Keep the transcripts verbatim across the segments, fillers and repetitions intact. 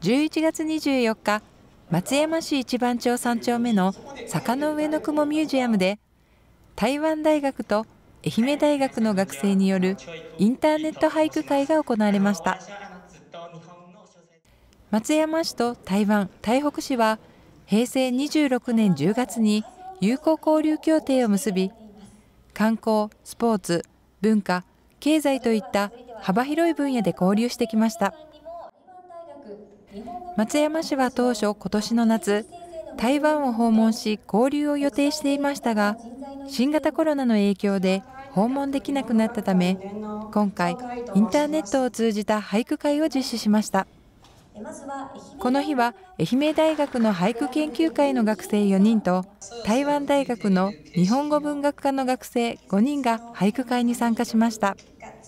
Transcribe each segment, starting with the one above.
じゅういちがつにじゅうよっか、松山市一番町さんちょうめの坂の上の雲ミュージアムで、台湾大学と愛媛大学の学生によるインターネット俳句会が行われました。松山市と台湾・台北市は、へいせいにじゅうろくねんじゅうがつに友好交流協定を結び、観光、スポーツ、文化、経済といった幅広い分野で交流してきました。松山市は当初、今年の夏、台湾を訪問し交流を予定していましたが、新型コロナの影響で訪問できなくなったため、今回インターネットを通じた俳句会を実施しました。この日は愛媛大学の俳句研究会の学生よにんと台湾大学の日本語文学科の学生ごにんが俳句会に参加しました。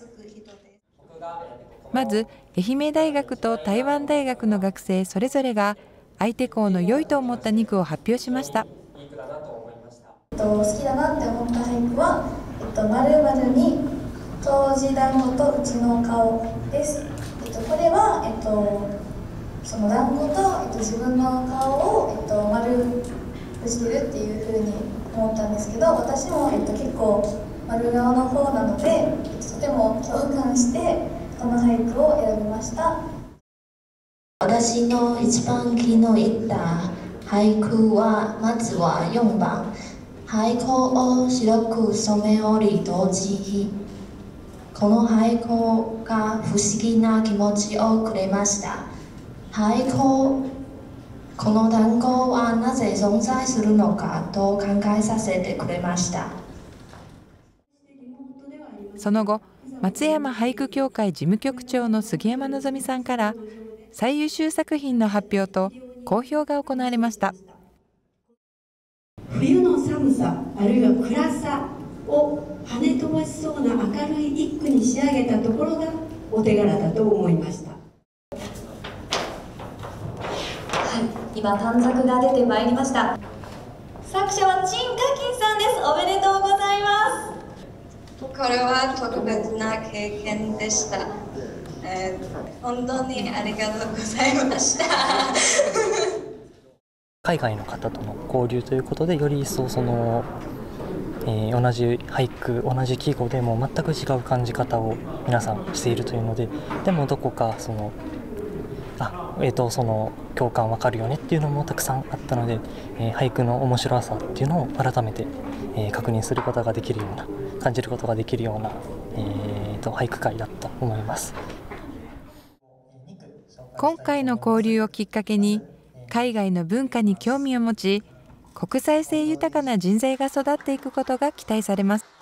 まず愛媛大学と台湾大学の学生それぞれが相手校の良いと思ったに句を発表しました。 えっと、好きだなって思った俳句は「えっと、〇〇に冬至団子とうちの顔」です。えっと、これは、えっと、その団子と、えっと、自分の顔を、えっと、丸くしてるっていうふうに思ったんですけど、私も、えっと、結構丸顔の方なので、えっと、とても共感してこの俳句を選びました。 私の一番気の入った俳句はまずはよんばん、廃校を白く染めおり同時日。この廃校が不思議な気持ちをくれました。廃校、この単語はなぜ存在するのかと考えさせてくれました。 その後、松山俳句協会事務局長の杉山のぞみさんから最優秀作品の発表と講評が行われました。 冬の寒さあるいは暗さを跳ね飛ばしそうな明るい一句に仕上げたところがお手柄だと思いました。はい、 今短冊が出てまいりました。作者は陳家金さんです。おめでとうございます。 これは特別な経験でした。えー、本当にありがとうございました。 海外の方との交流ということで、より一層その、えー、同じ俳句、同じ季語でも全く違う感じ方を皆さんしているというので、でもどこかそのあ、えーと、その共感わかるよねっていうのもたくさんあったので、えー、俳句の面白さっていうのを改めて、えー、確認することができるような、感じることができるような、えーと、俳句会だったと思います。 今回の交流をきっかけに海外の文化に興味を持ち、国際性豊かな人材が育っていくことが期待されます。